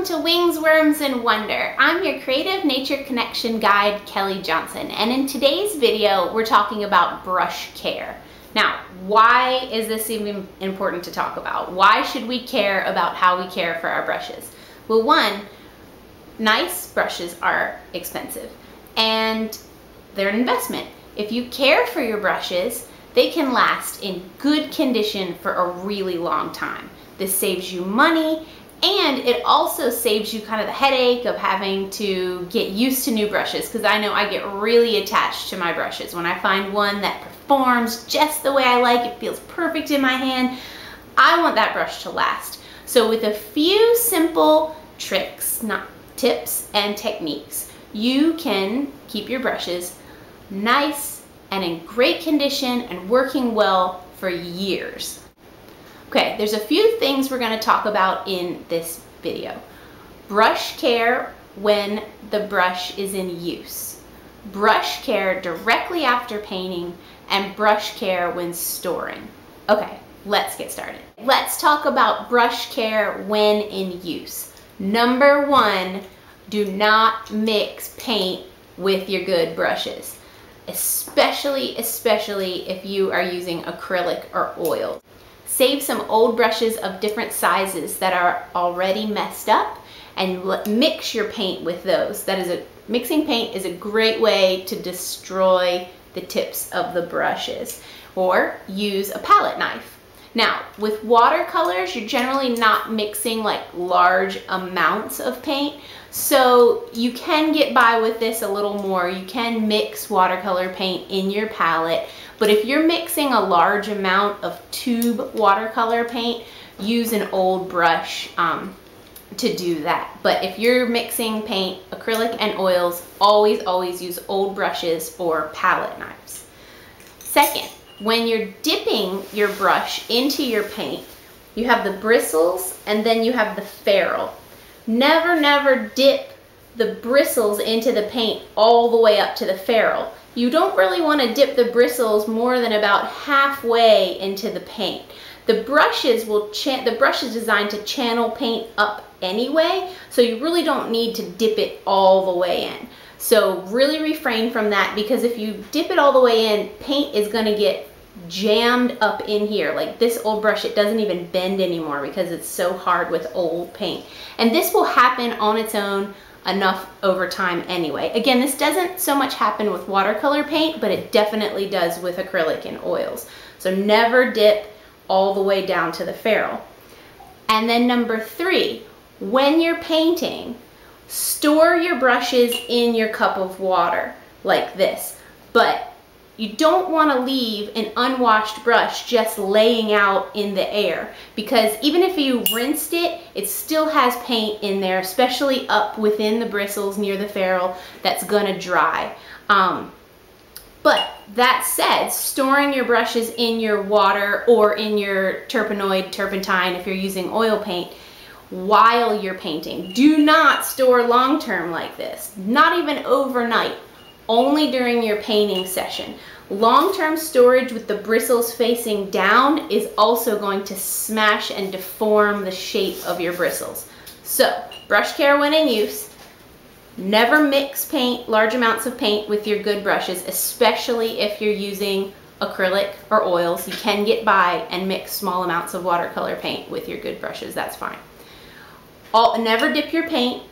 to Wings, Worms, and Wonder. I'm your Creative Nature Connection guide, Kelly Johnson, and in today's video, we're talking about brush care. Now, why is this even important to talk about? Why should we care about how we care for our brushes? Well, one, nice brushes are expensive, and they're an investment. If you care for your brushes, they can last in good condition for a really long time. This saves you money, and it also saves you kind of the headache of having to get used to new brushes, because I know I get really attached to my brushes. When I find one that performs just the way I like, it feels perfect in my hand, I want that brush to last. So with a few simple tricks, not tips and techniques, you can keep your brushes nice and in great condition and working well for years. Okay, there's a few things we're going to talk about in this video. Brush care when the brush is in use, brush care directly after painting, and brush care when storing. Okay, let's get started. Let's talk about brush care when in use. Number one, do not mix paint with your good brushes, especially if you are using acrylic or oil. Save some old brushes of different sizes that are already messed up and mix your paint with those. Mixing paint is a great way to destroy the tips of the brushes, or use a palette knife. Now, with watercolors, you're generally not mixing like large amounts of paint, so you can get by with this a little more. You can mix watercolor paint in your palette, but if you're mixing a large amount of tube watercolor paint, use an old brush to do that. But if you're mixing paint, acrylic and oils, always use old brushes or palette knives. Second, when you're dipping your brush into your paint, you have the bristles and then you have the ferrule. Never dip the bristles into the paint all the way up to the ferrule. You don't really want to dip the bristles more than about halfway into the paint. The brush is designed to channel paint up anyway, so you really don't need to dip it all the way in. So really refrain from that, because if you dip it all the way in, paint is going to get jammed up in here. Like this old brush, it doesn't even bend anymore because it's so hard with old paint. And this will happen on its own enough over time anyway. Again, this doesn't so much happen with watercolor paint, but it definitely does with acrylic and oils. So never dip all the way down to the ferrule. And then number three, when you're painting, store your brushes in your cup of water like this. But you don't want to leave an unwashed brush just laying out in the air, because even if you rinsed it, it still has paint in there, especially up within the bristles near the ferrule, that's gonna dry. But that said, storing your brushes in your water or in your turpentine if you're using oil paint while you're painting. Do not store long-term like this, not even overnight. Only during your painting session. Long-term storage with the bristles facing down is also going to smash and deform the shape of your bristles. So, brush care when in use. Never mix large amounts of paint with your good brushes, especially if you're using acrylic or oils. You can get by and mix small amounts of watercolor paint with your good brushes, that's fine. Never dip your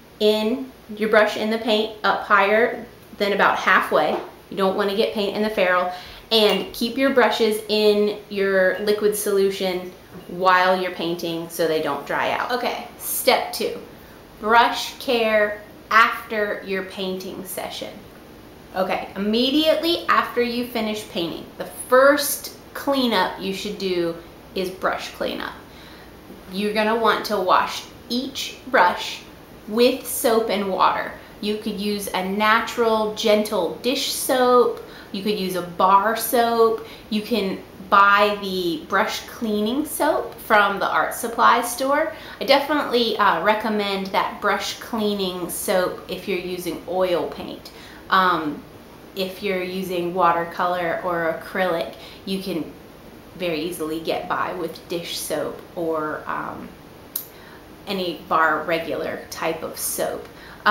brush in the paint up higher than about halfway. You don't want to get paint in the ferrule, and keep your brushes in your liquid solution while you're painting so they don't dry out. Okay, step two, brush care after your painting session. Okay, immediately after you finish painting, the first cleanup you should do is brush cleanup. You're gonna want to wash each brush with soap and water. You could use a natural, gentle dish soap. You could use a bar soap. You can buy the brush cleaning soap from the art supply store. I definitely recommend that brush cleaning soap if you're using oil paint. If you're using watercolor or acrylic, you can very easily get by with dish soap or any bar regular type of soap.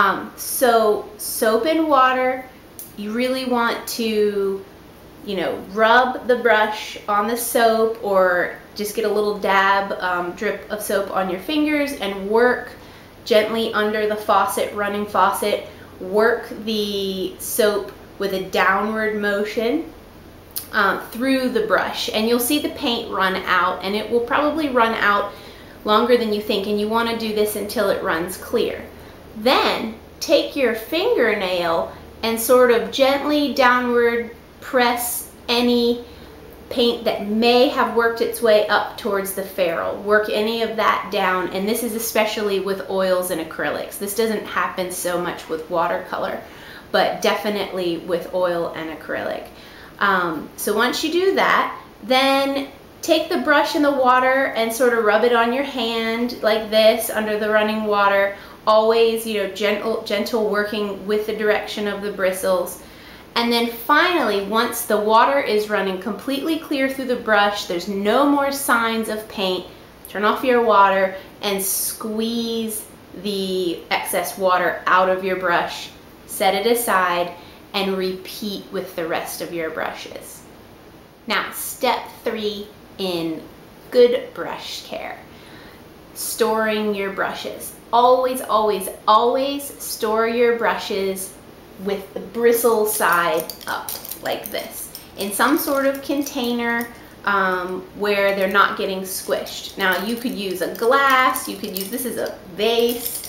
So soap and water, you really want to, you know, rub the brush on the soap or just get a little dab, drip of soap on your fingers and work gently under the faucet, running faucet. Work the soap with a downward motion through the brush, and you'll see the paint run out, and it will probably run out longer than you think, and you want to do this until it runs clear. Then take your fingernail and sort of gently downward press any paint that may have worked its way up towards the ferrule. Work any of that down, and this is especially with oils and acrylics. This doesn't happen so much with watercolor, but definitely with oil and acrylic. So once you do that, then take the brush in the water and sort of rub it on your hand like this under the running water. Always, you know, gentle working with the direction of the bristles. And then finally, once the water is running completely clear through the brush, there's no more signs of paint, turn off your water and squeeze the excess water out of your brush, set it aside, and repeat with the rest of your brushes. Now, step 3 in good brush care, storing your brushes. Always, always, always store your brushes with the bristle side up like this in some sort of container where they're not getting squished. Now you could use a glass, you could use, this is a vase,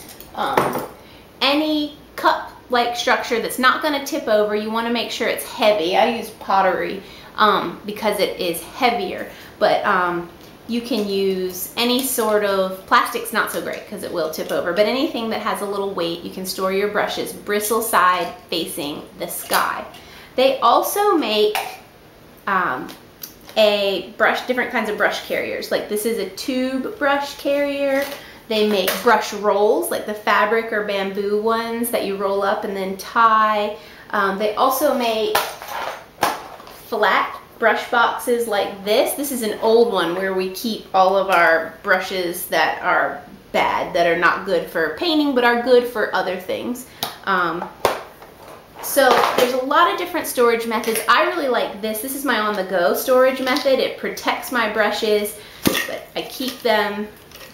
any cup like structure that's not going to tip over. You want to make sure it's heavy. I use pottery because it is heavier, but you can use any sort of, plastic's not so great because it will tip over, but anything that has a little weight, you can store your brushes bristle side facing the sky. They also make different kinds of brush carriers. Like this is a tube brush carrier. They make brush rolls, like the fabric or bamboo ones that you roll up and then tie. They also make flat brush boxes like this. This is an old one where we keep all of our brushes that are bad, that are not good for painting, but are good for other things. So there's a lot of different storage methods. I really like this. This is my on-the-go storage method. It protects my brushes, but I keep them,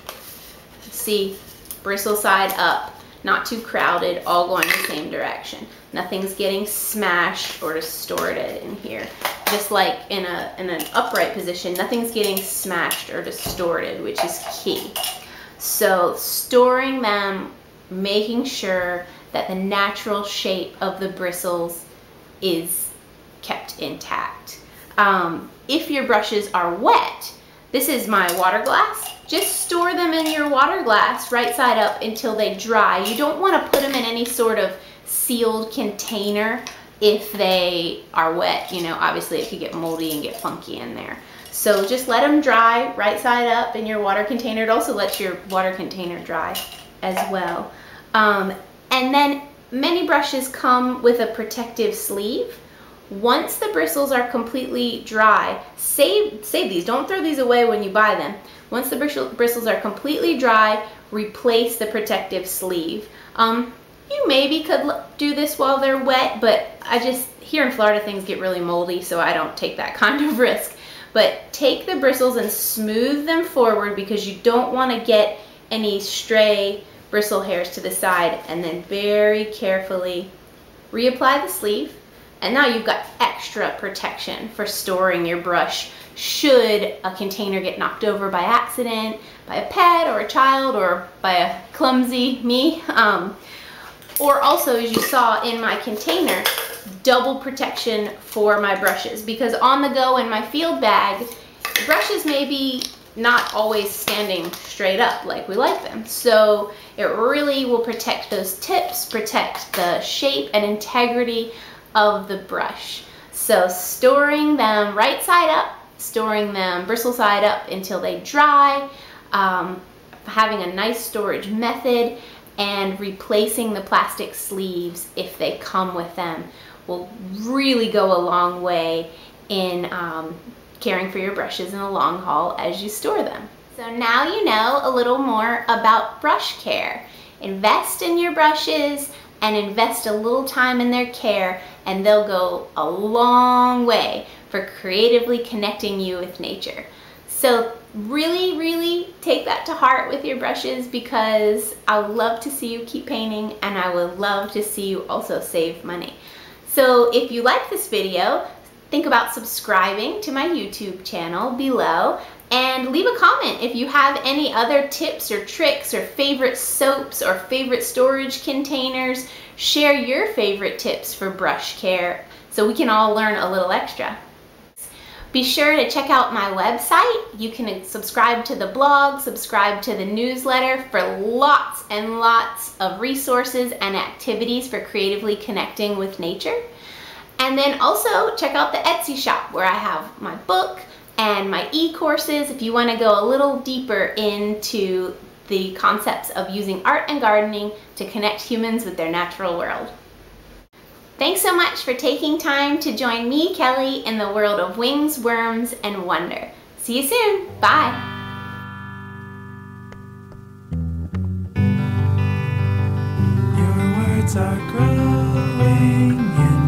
see, bristle side up, not too crowded, all going the same direction. Nothing's getting smashed or distorted in here. Just like in an upright position, nothing's getting smashed or distorted, which is key. So storing them, making sure that the natural shape of the bristles is kept intact. If your brushes are wet, this is my water glass. Just store them in your water glass right side up until they dry. You don't want to put them in any sort of sealed container if they are wet. You know, obviously it could get moldy and get funky in there. So just let them dry right side up in your water container. It also lets your water container dry as well. And then many brushes come with a protective sleeve. Once the bristles are completely dry, save these. Don't throw these away when you buy them. Once the bristles are completely dry, replace the protective sleeve. You maybe could do this while they're wet, but here in Florida things get really moldy, so I don't take that kind of risk. But take the bristles and smooth them forward because you don't want to get any stray bristle hairs to the side, and then very carefully reapply the sleeve. And now you've got extra protection for storing your brush should a container get knocked over by accident, by a pet or a child, or by a clumsy me. Or also, as you saw in my container, double protection for my brushes, because on the go in my field bag, brushes may be not always standing straight up like we like them. So it really will protect those tips, protect the shape and integrity of the brush. So storing them right side up, storing them bristle side up until they dry, having a nice storage method, and replacing the plastic sleeves if they come with them will really go a long way in caring for your brushes in the long haul as you store them. So now you know a little more about brush care. Invest in your brushes and invest a little time in their care, and they'll go a long way for creatively connecting you with nature. So really, really take that to heart with your brushes, because I would love to see you keep painting, and I would love to see you also save money. So if you like this video, think about subscribing to my YouTube channel below, and leave a comment if you have any other tips or tricks or favorite soaps or favorite storage containers. Share your favorite tips for brush care so we can all learn a little extra. Be sure to check out my website. You can subscribe to the blog, subscribe to the newsletter for lots and lots of resources and activities for creatively connecting with nature. And then also check out the Etsy shop, where I have my book and my e-courses if you want to go a little deeper into the concepts of using art and gardening to connect humans with their natural world. Thanks so much for taking time to join me, Kelly, in the world of wings, worms, and wonder. See you soon. Bye. Your words are growing in